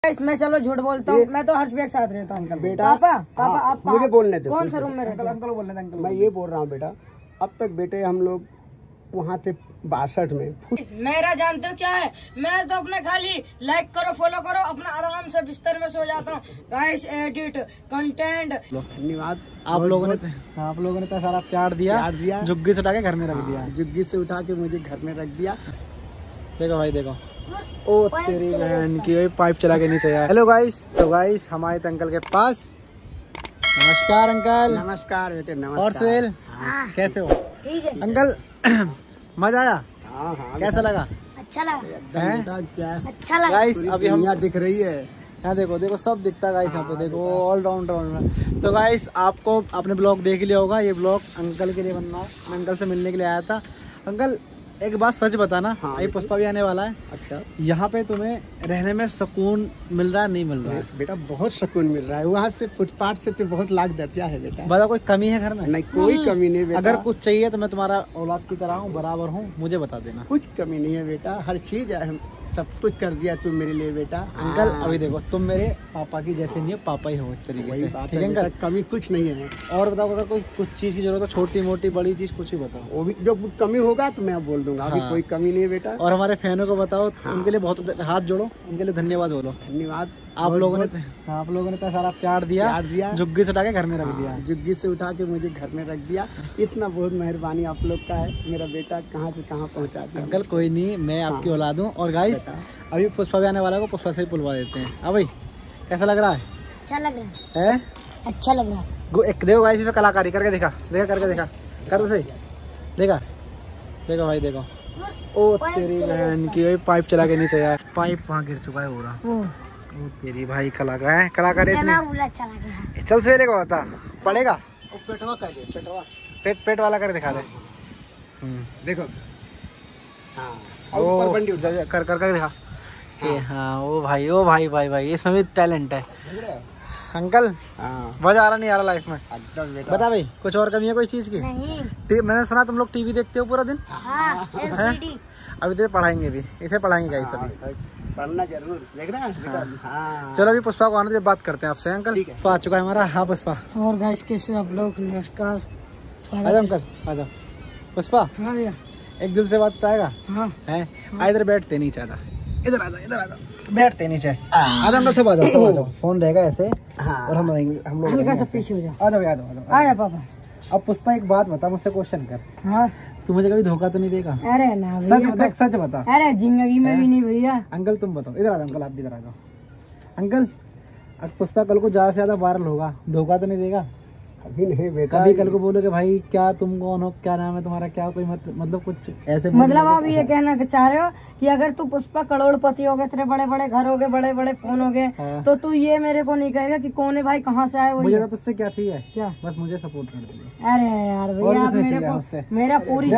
मैं चलो झूठ बोलता हूँ, मैं तो हर्ष के साथ रहता हूँ। बेटा पापा आप मुझे बोलने दो। कौन सा रूम में रहते? अंकल बोलने दे। अंकल मैं ये बोल रहा हूँ बेटा, अब तक बेटे हम लोग वहाँ थे 62 में। मेरा जानते हो क्या है, मैं तो अपने खाली लाइक करो फॉलो करो, अपना आराम से बिस्तर में सो जाता हूँ। Guys edit content. धन्यवाद आप लोगों ने तो सारा प्यार दिया, झुग्गी से उठा के घर में रख दिया। झुग्गी से उठा के मुझे घर में रख दिया। देखो भाई देखो, ओ तेरी बहन की वही पाइप चला के नीचे आया। हेलो गाइस, तो गाइस हमारे अंकल के पास। नमस्कार अंकल। नमस्कार बेटे, नमस्कार। और सुहेल कैसे हो? ठीक है अंकल मजा आया? हाँ हाँ कैसा लगा? अच्छा लगा, क्या अच्छा लगा। गाइस अभी हम यहाँ दिख रही है। यहाँ देखो सब दिखता है गाइस। यहाँ पे देखो ऑलराउंडर। तो गाइस आपको आपने ब्लॉग देख लिया होगा, ये ब्लॉग अंकल के लिए बनना है। मैं अंकल से मिलने के लिए आया था। अंकल एक बात सच बताना, हाँ, ये पुष्पा भी आने वाला है। अच्छा, यहाँ पे तुम्हें रहने में सुकून मिल रहा है नहीं मिल रहा है? बेटा बहुत सुकून मिल रहा है। वहाँ से फुटपाथ से तो बहुत लाख दर्जा है बेटा। बता कोई कमी है घर में? नहीं, कोई कमी नहीं बेटा। अगर कुछ चाहिए तो मैं तुम्हारा औलाद की तरह हूँ, बराबर हूँ, मुझे बता देना। कुछ कमी नहीं है बेटा, हर चीज है, सब कुछ कर दिया तुम मेरे लिए बेटा। अंकल अभी देखो तुम मेरे पापा की जैसे नहीं हो, पापा ही हो एक तरीके से। बात ठीक है है, अंकल? कमी कुछ नहीं है। और बताओ अगर कोई कुछ चीज की जरूरत हो, छोटी मोटी बड़ी चीज कुछ ही बताओ। वो भी जो कमी होगा तो मैं बोल दूंगा। अभी हाँ। कोई कमी नहीं है बेटा। और हमारे फैनों को बताओ, हाँ। उनके लिए बहुत हाथ जोड़ो, उनके लिए धन्यवाद बोलो। धन्यवाद। आप लोगों ने तो सारा प्यार दिया, झुग्गी से उठा के घर में रख दिया। झुग्गी से उठा के मुझे घर में रख दिया। इतना बहुत मेहरबानी आप लोग का है। मेरा बेटा कहाँ से कहाँ पहुँचा दिया। अंकल कोई नहीं, मैं आपकी औलाद हूँ। और गाइस अभी पुष्पा भी आने वाला है, पुष्पा से ही बुलवा देते हैं। हाँ भाई कैसा लग रहा है? अच्छा लग रहा है, अच्छा लग रहा है। एक देखो गाइस, इसमें कलाकारी करके दिखा करके दिखा, कर सही देखा। देखो भाई देखो, ओ तेरी बहन की वही पाइप चला के नीचे आया। पाइप वहाँ गिर चुका है पूरा। ओ तेरी भाई कलाकार है अच्छा लगा। चल सवेरे को बता पड़ेगा। पेटवा का दे, पेटवा पेट वाला कर दिखा दे। देखो, हाँ ओ ऊपर बंडी उठा कर दिखा। हाँ ओ भाई इसमें भी टैलेंट है अंकल। हाँ, मजा आ रहा नहीं आ रहा लाइफ में? एकदम बेटा। बता भाई कुछ और कमी है कोई चीज की? नहीं। मैंने सुना तुम लोग टीवी देखते हो पूरा दिन। हाँ, LCD। अभी तो पढ़ाएंगे भी, इसे पढ़ाएंगे गाइस अभी। पढ़ना जरूर, देखना। हाँ। चलो अभी पुष्पा को आने दो, बात करते हैं आपसे। अंकल तो आ चुका है हमारा। हाँ पुष्पा। और गाइस कैसे आप लोग? नमस्कार, आ जाओ अंकल, आ जाओ। पुष्पा हाँ भैया, एक दिल से बात बताएगा? हाँ है इधर बैठते नहीं चाहता, इधर आ जा बैठते नीचे। आ जाओ अंकल, सब आ जाओ। फोन रहेगा ऐसे। हाँ। और हम लोग हल्का सा पीछे हो जाओ। आ जाओ आया पापा। अब पुष्पा एक बात बता, मुझसे क्वेश्चन कर। हाँ, तू मुझे कभी धोखा तो नहीं देगा? अरे ना भैया, सच बता। अरे जिंदगी में भी नहीं भैया। अंकल तुम बताओ, इधर आ जाओ अंकल, आप भी इधर आ जाओ। अंकल अब पुष्पा कल को ज्यादा से ज्यादा वायरल होगा, धोखा तो नहीं देगा? अभी नहीं बेटा। कभी कल को बोलोगे भाई क्या तुम कौन हो, क्या नाम है तुम्हारा, क्या कोई मतलब कुछ ऐसे मतलब आप ये कहना चाह रहे हो कि अगर तू पुष्पा करोड़पति हो गए, तेरे बड़े बड़े घर हो गए, बड़े बड़े फोन हो गए, हाँ। तो तू ये मेरे को नहीं कहेगा कि कौन है भाई, कहाँ से आए वो? मुझे तो तुझसे क्या चाहिए? क्या? बस मुझे सपोर्ट कर दीजिए। अरे यार भैया आप मेरे को, मेरा पूरी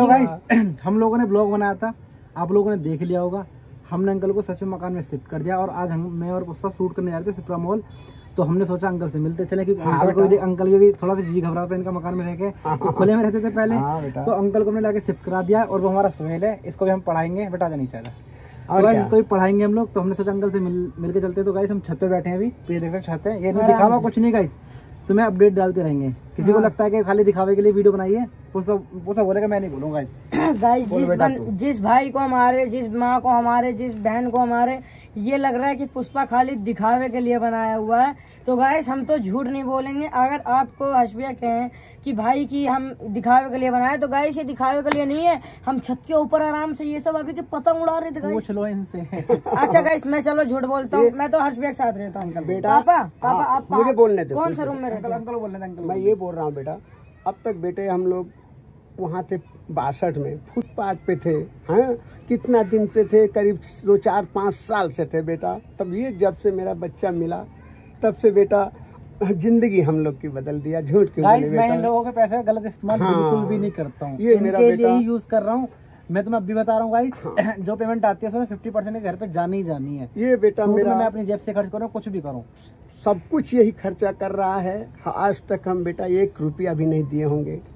हम लोगों ने ब्लॉग बनाया था, आप लोगों ने देख लिया होगा। हमने अंकल को सच में मकान में शिफ्ट कर दिया और आज मैं और पुष्पा शूट करने जा रहे थे सिप्रा मॉल। तो हमने सोचा अंकल से मिलते चले, क्योंकि अंकल भी थोड़ा सा जी घबरा था इनका मकान में रह के, तो खुले में रहते थे पहले। तो अंकल को हमने लाके शिफ्ट करा दिया। और वो हमारा सुहेल है, इसको भी हम पढ़ाएंगे, बेटा जा नहीं चाहता और इसको भी पढ़ाएंगे हम लोग। तो हमने सोचा अंकल से मिल के चलते। तो गाइस हम छत पे बैठे हैं अभी, ये देख सकते छत है, ये नहीं दिखावा कुछ नहीं गाइस, तुम्हें अपडेट डालते रहेंगे। किसी को लगता है कि खाली दिखावे के लिए वीडियो बनाइए, पुष्पा बोलेगा मैं नहीं बोलूंगा। गाइस जिस भाई को हमारे, जिस माँ को हमारे, जिस बहन को हमारे ये लग रहा है कि पुष्पा खाली दिखावे के लिए बनाया हुआ है, तो गाइस हम तो झूठ नहीं बोलेंगे। अगर आपको हर्ष भैया कहें कि भाई की हम दिखावे के लिए बनाए, तो गाइस ये दिखावे के लिए नहीं है। हम छत के ऊपर आराम से ये सब अभी के पतंग उड़ा रहे थे। पूछ लो इनसे। अच्छा गाइस मैं चलो झूठ बोलता हूँ, मैं तो हर्ष भैया के साथ रहता हूँ। बेटा पापा आप मुझे बोलने दो। कौन सा रूम में रहते? अंकल बोलने दे। अंकल मैं ये बोल रहा हूँ बेटा, अब तक बेटे हम लोग वहाँ थे 62 में, फुटपाथ पे थे। हाँ, कितना दिन से थे, करीब 2, 4, 5 साल से थे बेटा। तब ये जब से मेरा बच्चा मिला तब से बेटा जिंदगी हम लोग की बदल दिया। झूठ क्यों बोले बेटा? मैं इन लोगों के पैसे का गलत इस्तेमाल बिल्कुल भी नहीं करता हूँ, ये मेरा बेटा यूज कर रहा हूँ। मैं तुम्हें अभी बता रहा हूँ गाइस, जो पेमेंट आती है उसमें 50% घर पे जानी ही जानी है। ये बेटा मेरा, मैं अपनी जेब से खर्च करूँ, कुछ भी करूँ, सब कुछ यही खर्चा कर रहा है। आज तक हम बेटा 1 रुपया भी नहीं दिए होंगे।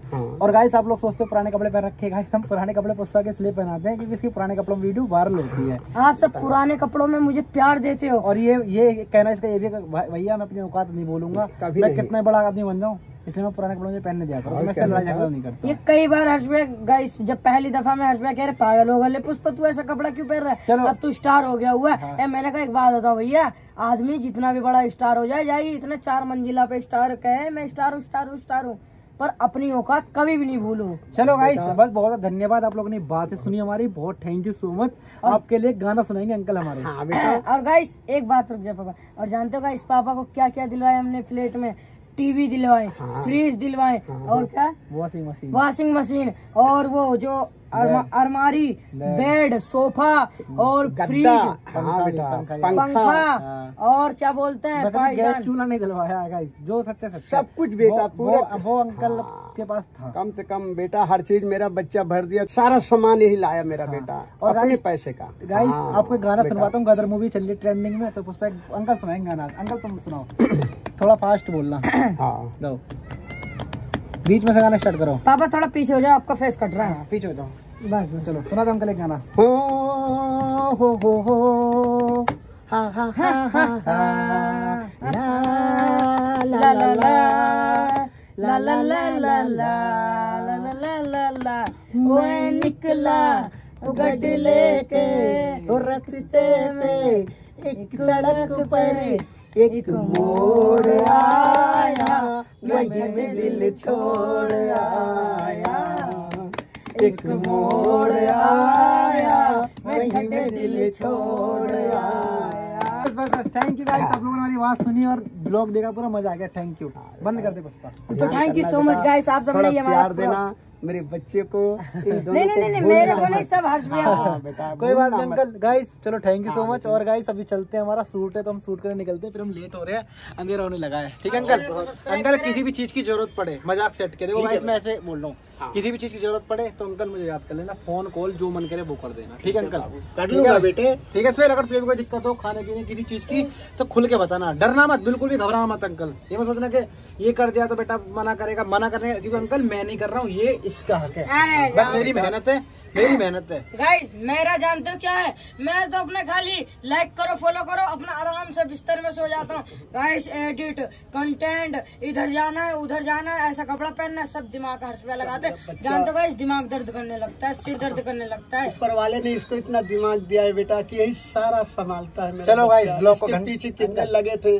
हाँ। और गाइस आप लोग सोचते हो पुराने कपड़े पहन रखे, गाइस हम पुराने कपड़े पुष्पा के इसलिए पहनाते हैं क्योंकि इसकी पुराने कपड़ों में वीडियो वायरल होती है। आप सब पुराने कपड़ों में मुझे प्यार देते हो। और ये कहना इसका ये भी भैया मैं अपनी औकात नहीं बोलूंगा, मैं कितना बड़ा आदमी बन जाऊँ इसलिए मैं पुराने कपड़ों में पहनने दिया करूँ, मैं लड़ाई झगड़ा नहीं करता। ये कई बार हर्ष भैया गाइस जब पहली दफा में हर्ष भैया कह रहे पागल हो गए पुष्पा तू ऐसा कपड़ा क्यों पहन रहा है, चलो अब तू स्टार हो गया हुआ है। मैंने कहा एक बात बताओ भैया, आदमी जितना भी बड़ा स्टार हो जाए इतने 4 मंजिला पे स्टार कहे मैं स्टार हूँ पर अपनी औकात कभी भी नहीं भूलो। चलो गाइस बस बहुत धन्यवाद, आप लोगों ने बातें सुनी हमारी, बहुत थैंक यू सो मच। आपके लिए गाना सुनाएंगे अंकल हमारे। और गाइस एक बात रुक जाए पापा, और जानते हो गाइस पापा को क्या क्या दिलवाए हमने फ्लैट में, टीवी दिलवाए, फ्रिज दिलवाए, और क्या वॉशिंग मशीन और वो जो अलमारी, बेड, सोफा और फ्रिज, पंखा और क्या बोलते हैं गैस चूल्हा नहीं दिलवाया गाइस, जो सच्चा सब कुछ बेटा पूरा वो अंकल के पास था। कम से कम बेटा हर चीज मेरा बच्चा भर दिया, सारा सामान यही लाया मेरा बेटा और अपने पैसे का। गाइस आपको गाना सुनवाता हूँ, गदर मूवी चल रही है ट्रेंडिंग में, तो पुष्पा अंकल सुनाएंगे गाना। अंकल तुम सुनाओ, थोड़ा फास्ट बोलना। हाँ बीच में से गाना स्टार्ट करो। पापा थोड़ा पीछे हो जाओ, आपका फेस कट रहा है। पीछे हो जाओ बस, चलो सुना दो अंकल एक गाना। हो हा हा हा हा ला ला ला ला ला ला ला ला वो निकला गड्ढे लेके रास्ते में एक सड़क पर एक मोड़ आया, मुझे दिल छोड़ आया, एक मोड़ आया, मुझे दिल छोड़ आया। बस थैंक यू गाइस, आप लोगों ने हमारी आवाज सुनी और ब्लॉग देखा, पूरा मजा आ गया। थैंक यू, बंद कर दे पुष्पा। तो thank you so much guys, आप सबने ये प्यार देना मेरे बच्चे को। नहीं मेरे को नहीं, सब हर्ष भैया। कोई बात नहीं अंकल। गाइस चलो थैंक यू सो मच। और गाइस अभी चलते हैं, हमारा शूट है तो हम शूट करने निकलते हैं, फिर हम लेट हो रहे हैं, अंधेरा होने लगा है। ठीक है अंकल? अंकल किसी भी चीज की जरूरत पड़े, मजाक सेट के देखो गाइस, मैं ऐसे बोल रहा हूँ, किसी भी चीज की जरूरत पड़े तो अंकल मुझे याद कर लेना, फोन कॉल जो मन करे वो कर देना। ठीक है अंकल? कर लूंगा बेटे। ठीक है सुहेल, अगर तुझे कोई दिक्कत हो खाने पीने किसी चीज की तो खुल के बताना, डरना मत, बिल्कुल भी घबराना मत अंकल। ये मत सोचना कि ये कर दिया तो बेटा मना करेगा, मना करने का, क्योंकि अंकल मैं नहीं कर रहा हूँ, ये इसका हक है, बस मेरी मेहनत है, मेरी मेहनत है। गाइस मेरा जानते हो क्या है, मैं तो अपने खाली लाइक करो फॉलो करो, अपना आराम से बिस्तर में सो जाता हूँ। गाइस एडिट कंटेंट, इधर जाना है उधर जाना है, ऐसा कपड़ा पहनना है, सब दिमाग हर्ष पे लगाते। जानते हो गाइस दिमाग दर्द करने लगता है, सिर दर्द करने लगता है। ऊपर वाले ने इसको इतना दिमाग दिया है बेटा कि यही सारा संभालता है। चलो गाइस ब्लॉग को पीछे कितने लगे थे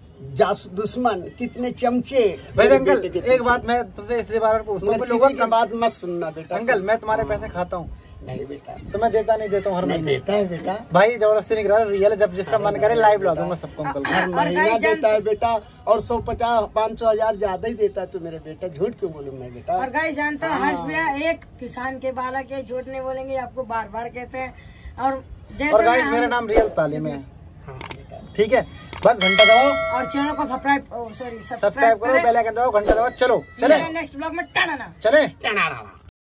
दुश्मन, कितने चमचे। भाई अंकल एक बात मैं तुमसे इसलिए बार पूछता हूँ, लोगों की बात मत सुनना बेटा। अंकल मैं तुम्हारे पैसे खाता हूँ? नहीं बेटा, तो मैं देता नहीं देता हूँ हर महीने। देता है बेटा भाई, जबरदस्ती नहीं करा, रियल जब जिसका मन करे लाइव ला दूंगा सबको अंकल। हर महीना देता है बेटा, और 150, 500, 1000 ज्यादा ही देता है तू मेरे बेटा, झूठ क्यों बोलूं मैं बेटा। और गाइस जानते हो हर्ष भैया एक किसान के बालक है, झूठ नहीं बोलेंगे, आपको बार बार कहते हैं। और जैसे गाइस मेरा नाम रियल तालिम है। ठीक है, बस घंटा दबाओ और चैनल को सब्सक्राइब करो, बेल आइकन दबाओ, घंटा दबाओ। चलो चले नेक्स्ट ब्लॉग में टाना चले।